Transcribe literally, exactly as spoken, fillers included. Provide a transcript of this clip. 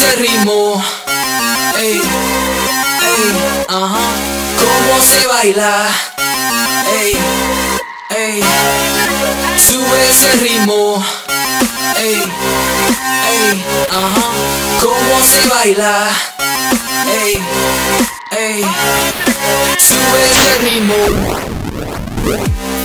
ese ritmo. Ey, ey, ajá. ¿Cómo se baila? Ey, ey. Sube ese ritmo. Ey, ey, ajá. ¿Cómo se baila? Ey, ey. Sube ese ritmo.